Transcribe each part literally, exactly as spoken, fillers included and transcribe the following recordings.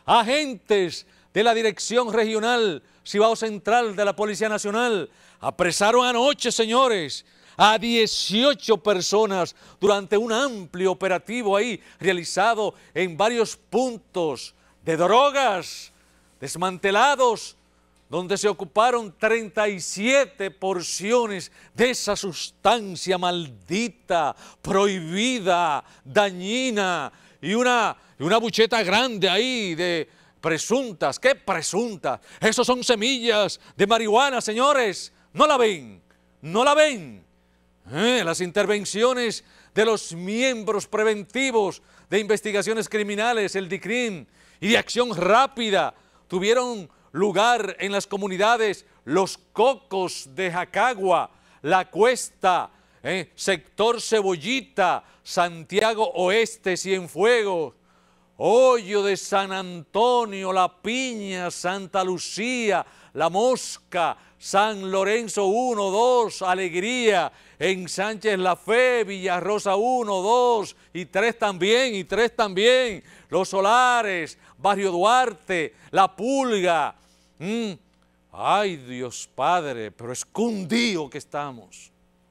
agentes de la Dirección Regional Cibao Central de la Policía Nacional apresaron anoche, señores, a dieciocho personas durante un amplio operativo ahí realizado en varios puntos de drogas desmantelados, donde se ocuparon treinta y siete porciones de esa sustancia maldita, prohibida, dañina, y una, y una bucheta grande ahí de presuntas. ¿Qué presuntas? Esos son semillas de marihuana, señores. ¿No la ven? ¿No la ven? Eh, las intervenciones de los miembros preventivos de investigaciones criminales, el DICRIM, y de acción rápida, tuvieron lugar en las comunidades Los Cocos de Jacagua, La Cuesta, eh, sector Cebollita, Santiago Oeste, Cienfuegos, Hoyo de San Antonio, La Piña, Santa Lucía, La Mosca, San Lorenzo uno, dos, Alegría, en Sánchez La Fe, Villarrosa uno, dos y tres también, y tres también, Los Solares, Barrio Duarte, La Pulga. Mm. Ay, Dios Padre, pero escondido que estamos.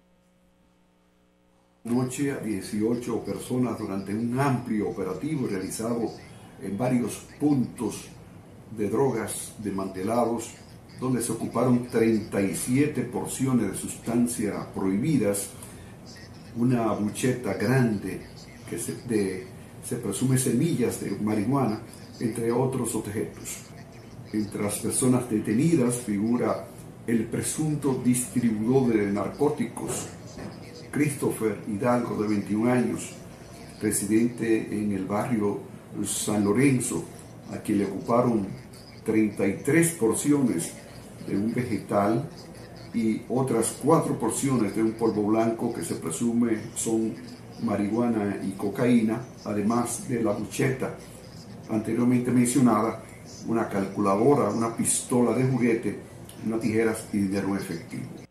Anoche a dieciocho personas durante un amplio operativo realizado en varios puntos de drogas desmantelados, donde se ocuparon treinta y siete porciones de sustancias prohibidas, una bucheta grande que se, de, se presume semillas de marihuana, entre otros objetos. Entre las personas detenidas figura el presunto distribuidor de narcóticos, Christopher Hidalgo, de veintiún años, residente en el barrio San Lorenzo, a quien le ocuparon treinta y tres porciones de un vegetal y otras cuatro porciones de un polvo blanco que se presume son marihuana y cocaína, además de la bucheta anteriormente mencionada, una calculadora, una pistola de juguete, unas tijeras y dinero efectivo.